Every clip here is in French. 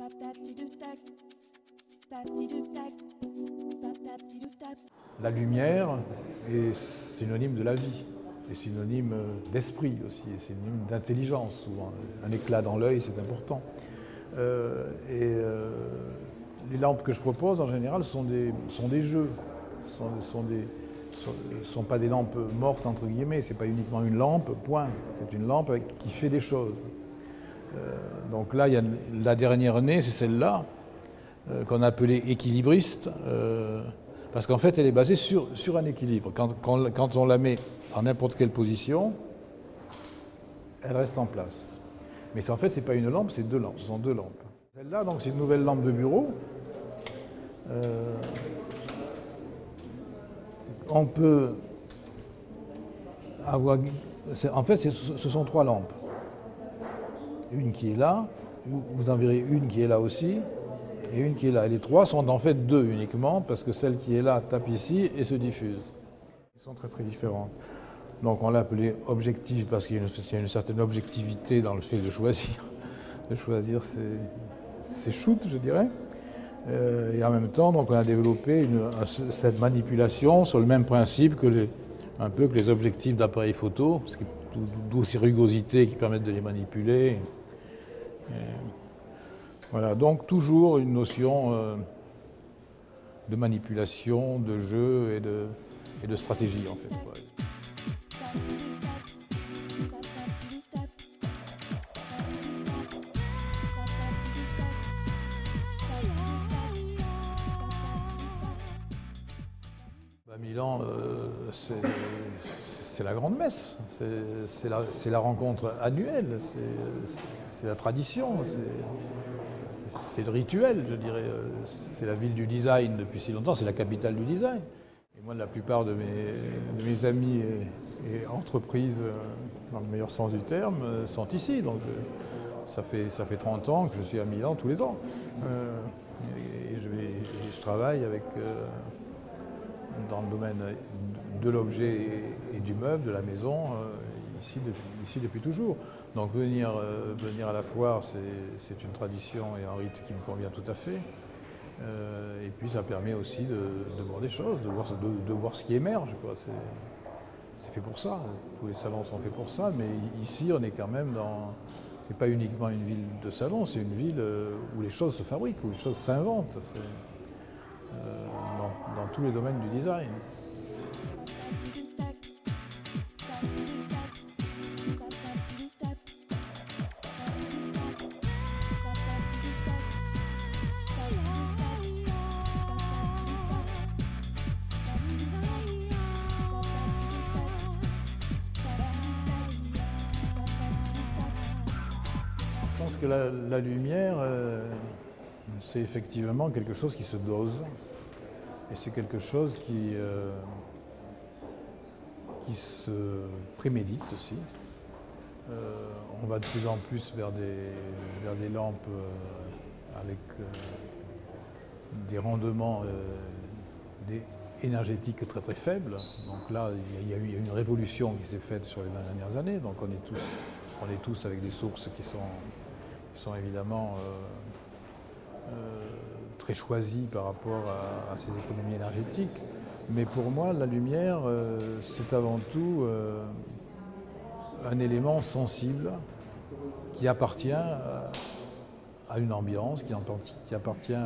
La lumière est synonyme de la vie, est synonyme d'esprit aussi, est synonyme d'intelligence souvent. Un éclat dans l'œil, c'est important. Les lampes que je propose, en général, sont des jeux. Sont pas des lampes mortes, entre guillemets. C'est pas uniquement une lampe, point. C'est une lampe qui fait des choses. Donc là, il y a la dernière née, c'est celle-là, qu'on a appelée équilibriste, parce qu'en fait, elle est basée sur un équilibre. Quand on la met en n'importe quelle position, elle reste en place. Mais en fait, ce n'est pas une lampe, c'est deux lampes. Ce sont deux lampes. Celle-là, donc, c'est une nouvelle lampe de bureau. On peut avoir... En fait, ce sont trois lampes. Une qui est là, vous en verrez une qui est là aussi, et une qui est là. Les trois sont en fait deux uniquement, parce que celle qui est là tape ici et se diffuse. Ils sont très très différentes. Donc on l'a appelé objectif parce qu'il y a une certaine objectivité dans le fait de choisir. De choisir ses shoots, je dirais. Et en même temps, donc, on a développé cette manipulation sur le même principe un peu que les objectifs d'appareil photo, d'où ces rugosités qui permettent de les manipuler. Voilà, donc toujours une notion de manipulation, de jeu et de stratégie en fait. Ouais. Milan, c'est la grande messe, c'est la rencontre annuelle, c'est la tradition, c'est le rituel, je dirais. C'est la ville du design depuis si longtemps, c'est la capitale du design. Et moi, la plupart de mes amis et entreprises, dans le meilleur sens du terme, sont ici. Donc ça fait 30 ans que je suis à Milan tous les ans. Et je travaille avec... dans le domaine de l'objet et du meuble, de la maison, ici depuis toujours. Donc venir à la foire, c'est une tradition et un rite qui me convient tout à fait. Et puis ça permet aussi de voir des choses, de voir ce qui émerge, quoi. C'est fait pour ça, tous les salons sont faits pour ça, mais ici on est quand même dans... C'est pas uniquement une ville de salon, c'est une ville où les choses se fabriquent, où les choses s'inventent. Dans tous les domaines du design. Je pense que la lumière, c'est effectivement quelque chose qui se dose. Et c'est quelque chose qui se prémédite aussi. On va de plus en plus vers des lampes avec des rendements énergétiques très très faibles. Donc là, il y a eu une révolution qui s'est faite sur les dernières années. Donc on est tous avec des sources qui sont évidemment très choisi par rapport à ces économies énergétiques. Mais pour moi, la lumière, c'est avant tout un élément sensible qui appartient à une ambiance, qui appartient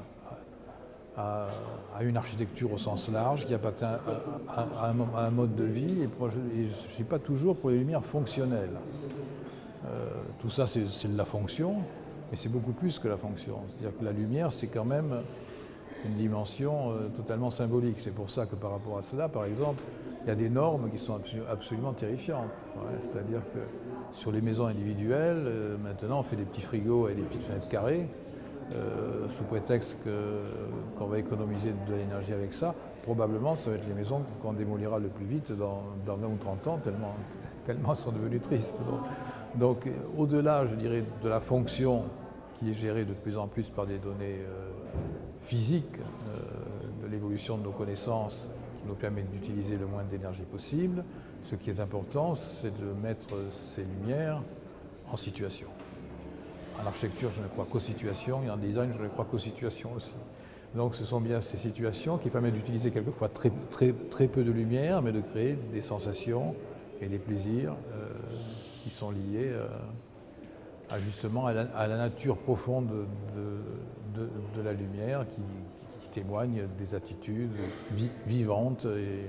à une architecture au sens large, qui appartient à un mode de vie. Et je ne suis pas toujours pour les lumières fonctionnelles. Tout ça, c'est de la fonction. Mais c'est beaucoup plus que la fonction. C'est-à-dire que la lumière, c'est quand même une dimension totalement symbolique. C'est pour ça que par rapport à cela, par exemple, il y a des normes qui sont absolument terrifiantes. Ouais, c'est-à-dire que sur les maisons individuelles, maintenant, on fait des petits frigos et des petites fenêtres carrées, sous prétexte qu'on va économiser de l'énergie avec ça. Probablement, ça va être les maisons qu'on démolira le plus vite dans 20 ou 30 ans, tellement elles sont devenues tristes. Donc au-delà, je dirais, de la fonction qui est gérée de plus en plus par des données physiques, de l'évolution de nos connaissances qui nous permettent d'utiliser le moins d'énergie possible, ce qui est important, c'est de mettre ces lumières en situation. En architecture, je ne crois qu'aux situations, et en design, je ne crois qu'aux situations aussi. Donc ce sont bien ces situations qui permettent d'utiliser quelquefois très peu de lumière, mais de créer des sensations et des plaisirs qui sont liés justement à la nature profonde de la lumière qui témoigne des attitudes vivantes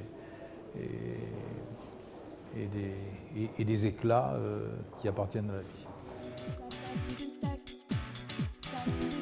et des éclats qui appartiennent à la vie.